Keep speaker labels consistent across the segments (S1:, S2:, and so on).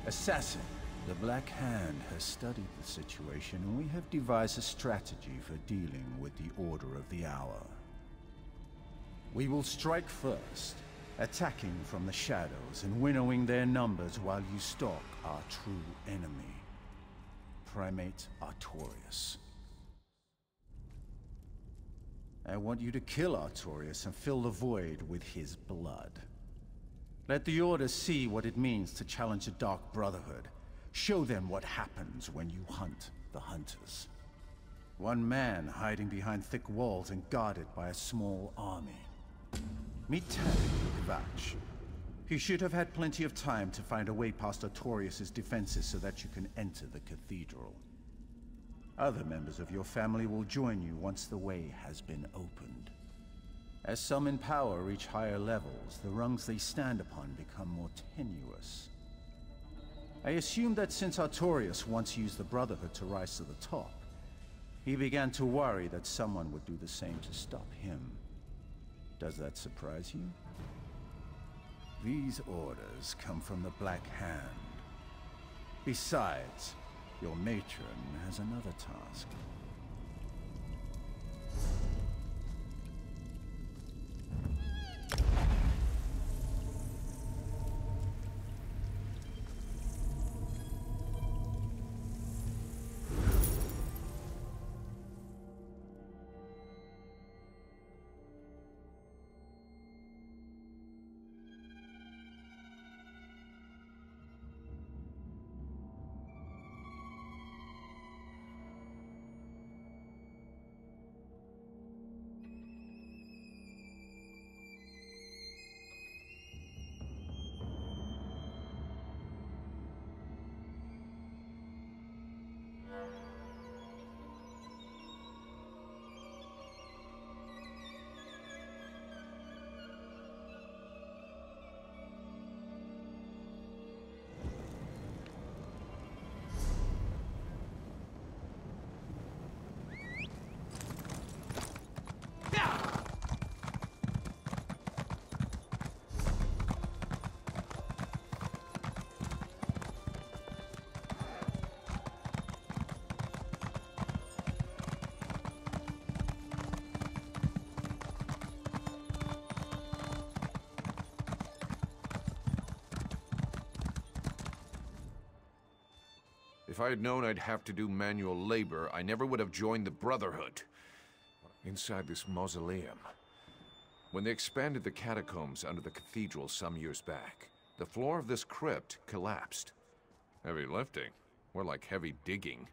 S1: Assassin, the Black Hand has studied the situation, and we have devised a strategy for dealing with the Order of the Hour. We will strike first, attacking from the shadows and winnowing their numbers while you stalk our true enemy, Primate Artorias. I want you to kill Artorias and fill the void with his blood. Let the Order see what it means to challenge the Dark Brotherhood. Show them what happens when you hunt the Hunters. One man hiding behind thick walls and guarded by a small army. Meet Tavik Ivach. He should have had plenty of time to find a way past Artorias' defenses so that you can enter the cathedral. Other members of your family will join you once the way has been opened. As some in power reach higher levels, the rungs they stand upon become more tenuous. I assume that since Artorias once used the Brotherhood to rise to the top, he began to worry that someone would do the same to stop him. Does that surprise you? These orders come from the Black Hand. Besides, your matron has another task.
S2: If I had known I'd have to do manual labor, I never would have joined the Brotherhood. Inside this mausoleum. When they expanded the catacombs under the cathedral some years back, the floor of this crypt collapsed. Heavy lifting. More like heavy digging.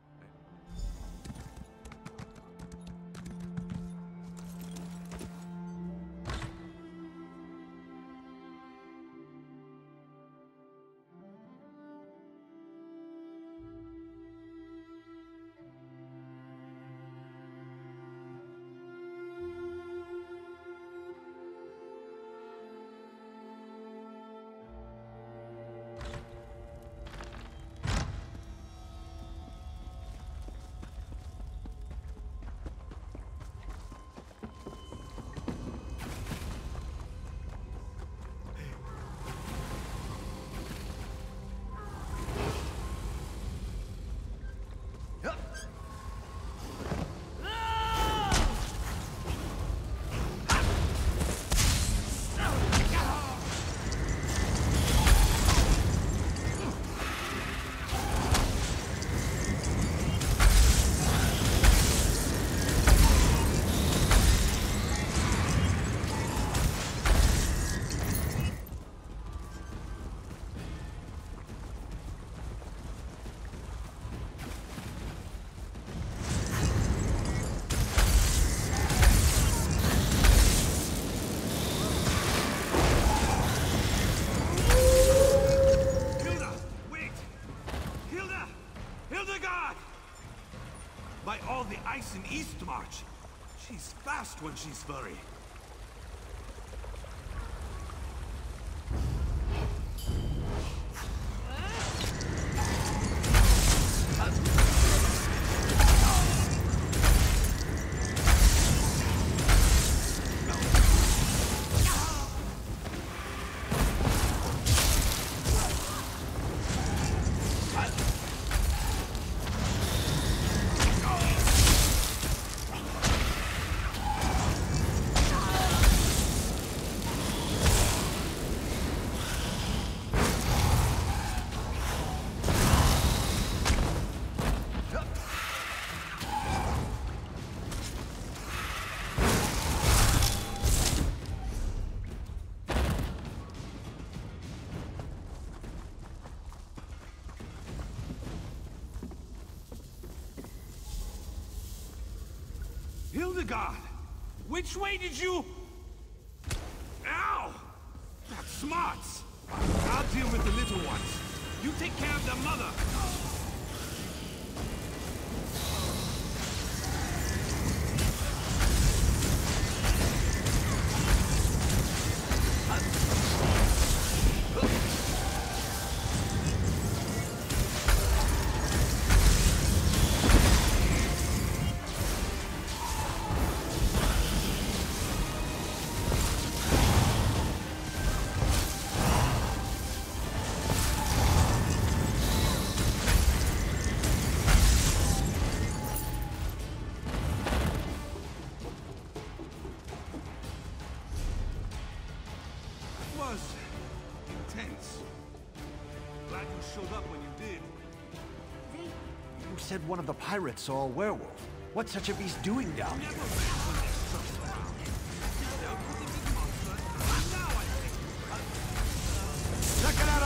S3: In Eastmarch. She's fast when she's furry. Hildegard! Which way did you... Ow! That's smarts! I'll deal with the little ones. You take care of the mother! Intense. Glad you showed up when you did.
S4: You said one of the pirates saw a werewolf. What's such a beast doing down here?
S3: Never ran when there's trouble around. Now put the big monster. Now I think.
S4: Check it out!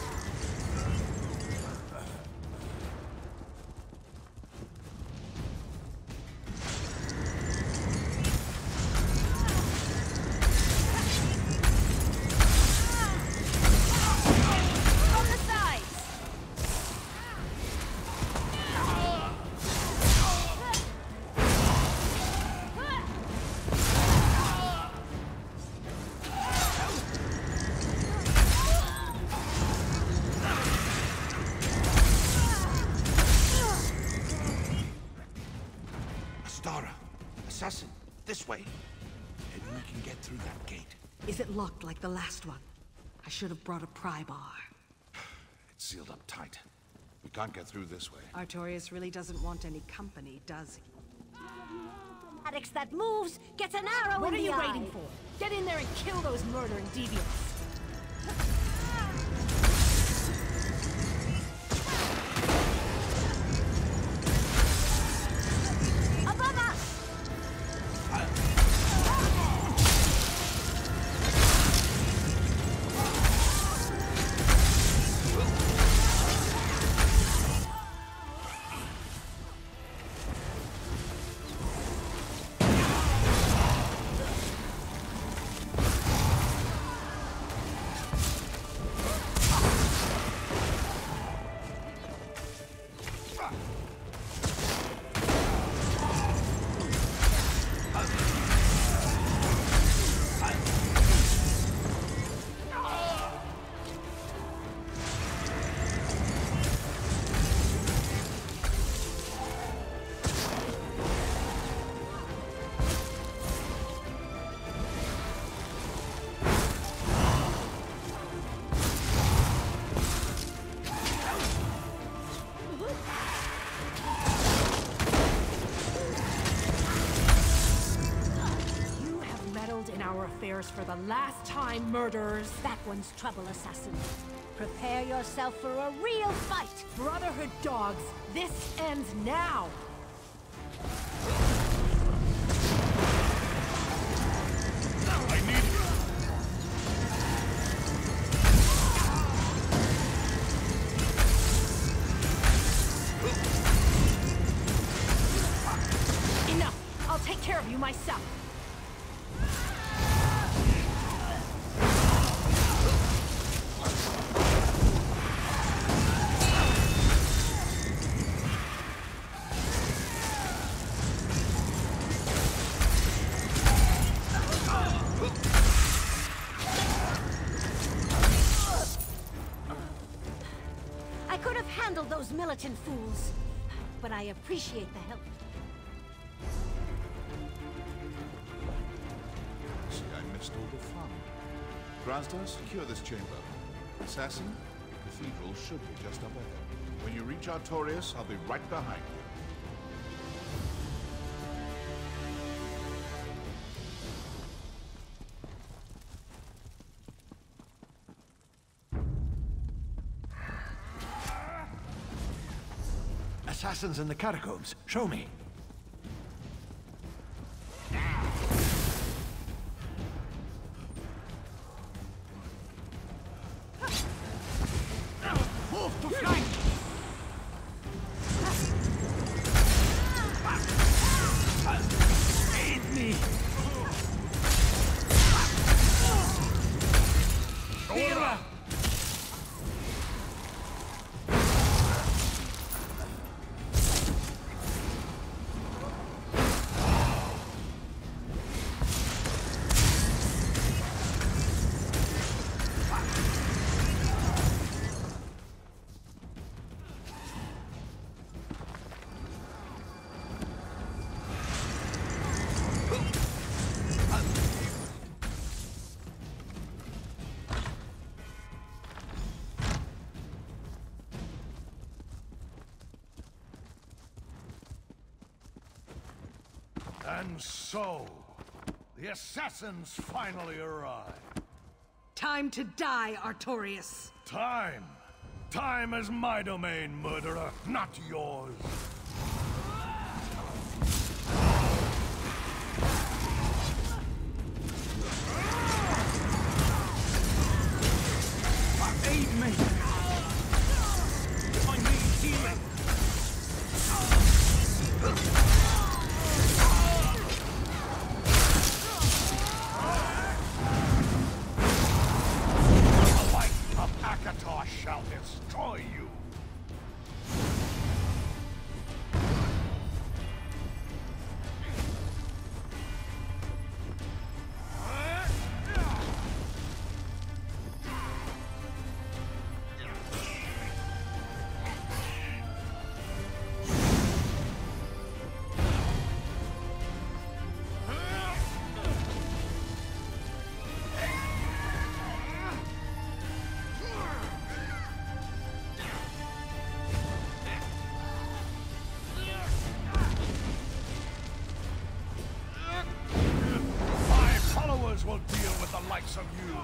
S5: Assassin, this way. Maybe we can get through that gate.
S6: Is it locked like the last one? I should have brought a pry bar.
S5: It's sealed up tight. We can't get through this way.
S6: Artorius really doesn't want any company, does he?
S7: Addicts that moves gets an arrow
S8: What
S7: in
S8: are
S7: the
S8: you
S7: eye.
S8: waiting for? Get in there and kill those murdering deviants.
S7: Above us!
S8: For the last time, murderers.
S7: That one's trouble, assassin. Prepare yourself for a real fight!
S8: Brotherhood dogs, this ends now!
S5: I need you!
S8: Enough! I'll take care of you myself.
S7: I could have handled those militant fools, but I appreciate the help.
S5: See, I missed all the fun. Grazda, secure this chamber. Assassin, the cathedral should be just up ahead. When you reach Artorius, I'll be right behind you.
S4: Assassins in the catacombs. Show me.
S3: Move to flank! And so, the assassins finally arrive.
S6: Time to die, Artorias.
S3: Time! Time is my domain, murderer, not yours.
S9: Aid me! I need healing!
S3: The light of Akator shall destroy you. Will deal with the likes of you.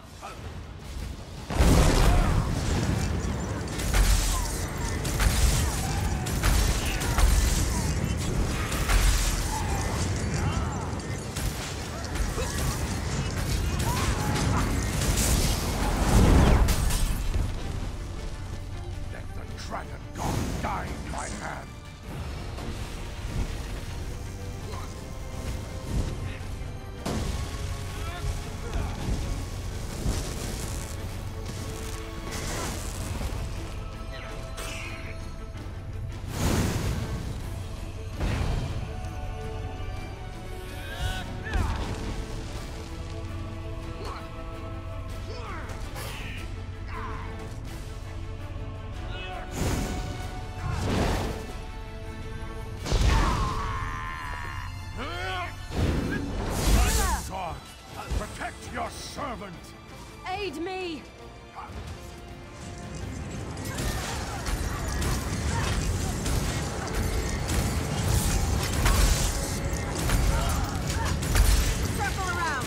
S3: Let the dragon god die in my hand. Protect your servant!
S8: Aid me!
S6: Circle around!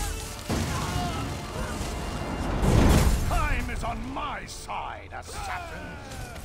S3: Time is on my side, assassins!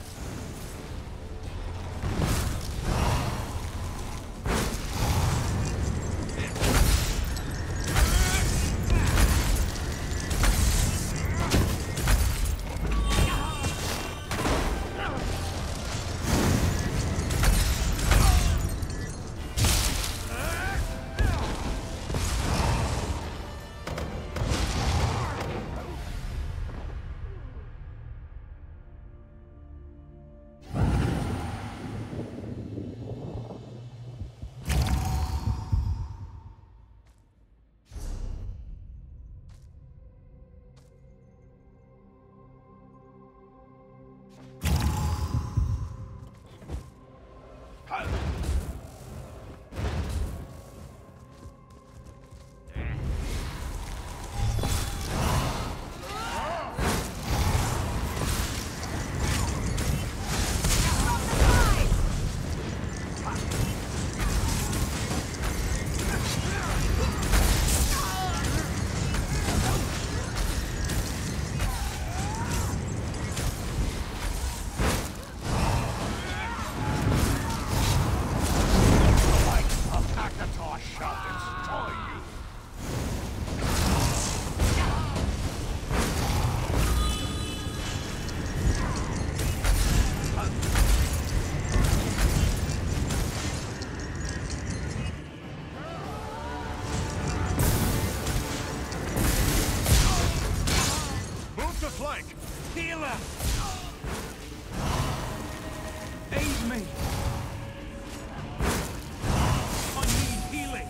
S9: Healer! Aid me! I need healing!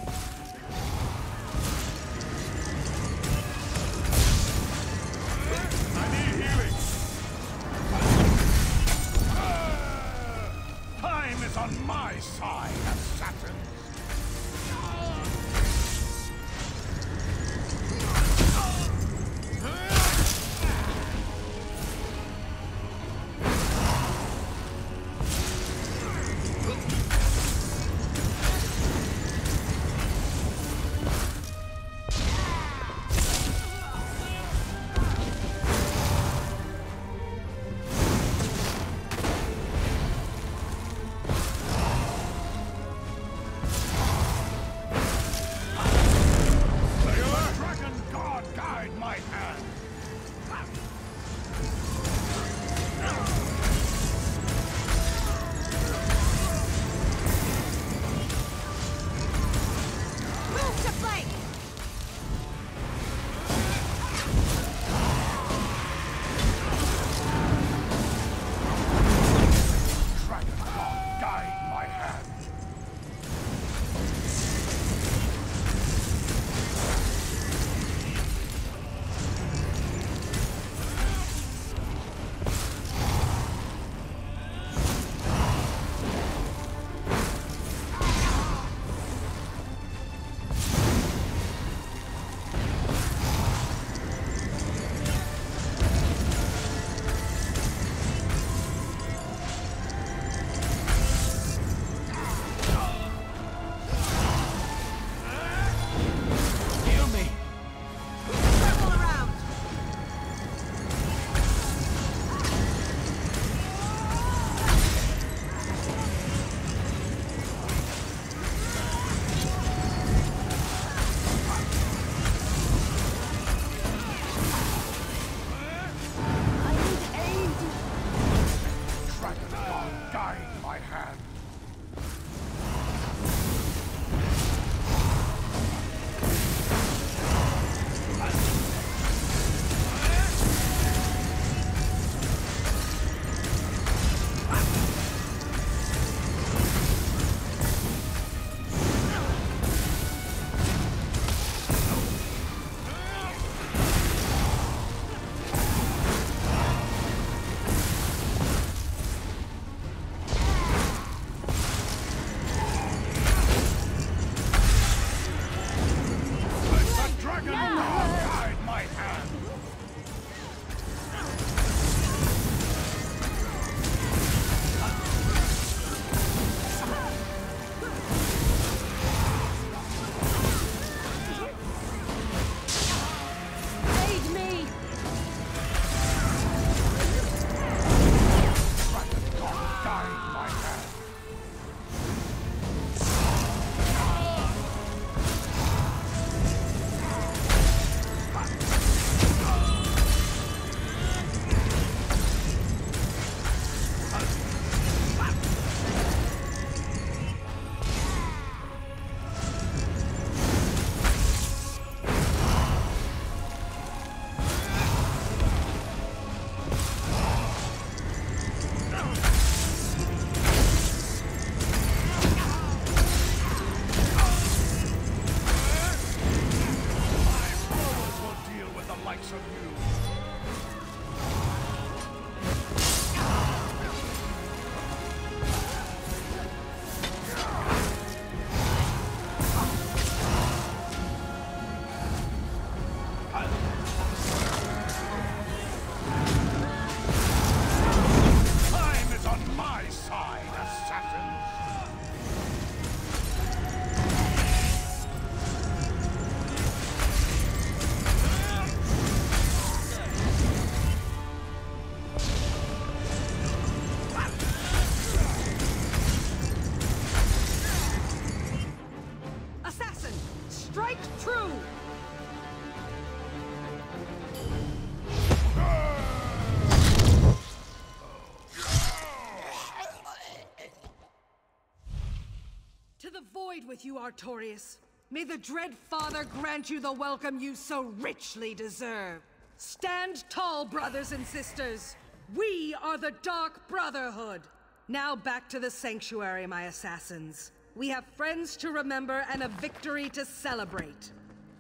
S3: I need healing! Time is on my side, assassins!
S6: void with you, Artorias. May the Dread Father grant you the welcome you so richly deserve. Stand tall, brothers and sisters. We are the Dark Brotherhood. Now back to the Sanctuary, my assassins. We have friends to remember and a victory to celebrate.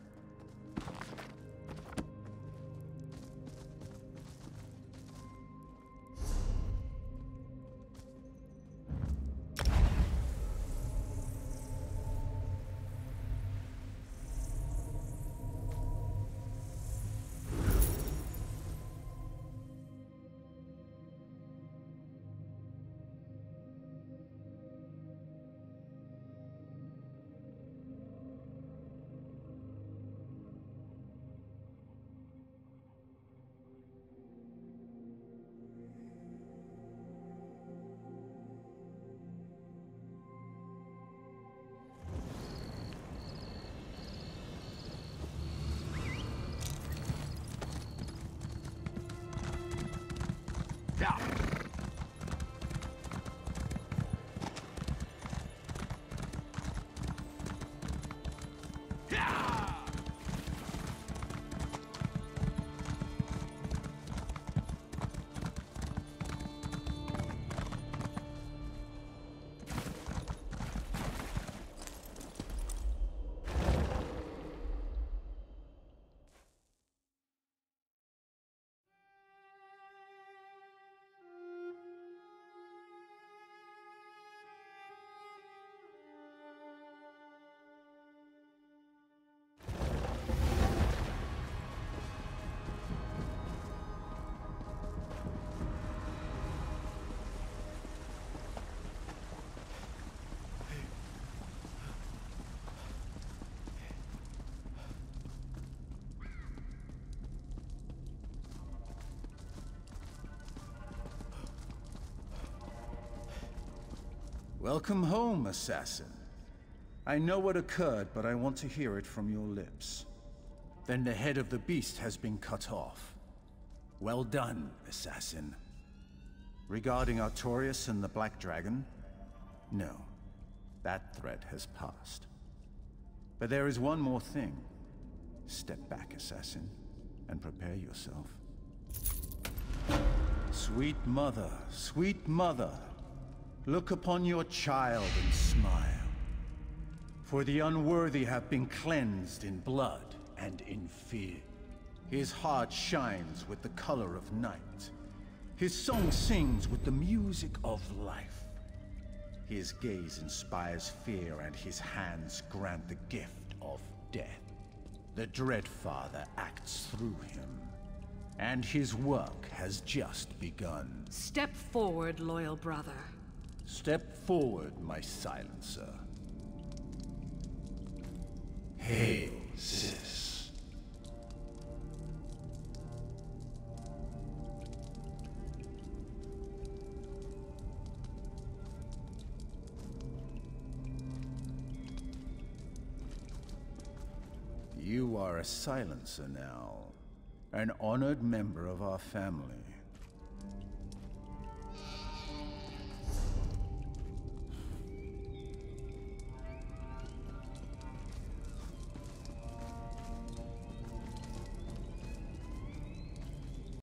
S1: Welcome home, assassin. I know what occurred, but I want to hear it from your lips. Then the head of the beast has been cut off. Well done, assassin. Regarding Artorias and the Black Dragon, no. That threat has passed. But there is one more thing. Step back, assassin, and prepare yourself. Sweet mother, look upon your child and smile. For the unworthy have been cleansed in blood and in fear. His heart shines with the color of night. His song sings with the music of life. His gaze inspires fear and his hands grant the gift of death. The Dread Father acts through him, and his work has just begun.
S6: Step forward, loyal brother.
S1: Step forward, my silencer. Hail, sis. You are a silencer now, an honored member of our family.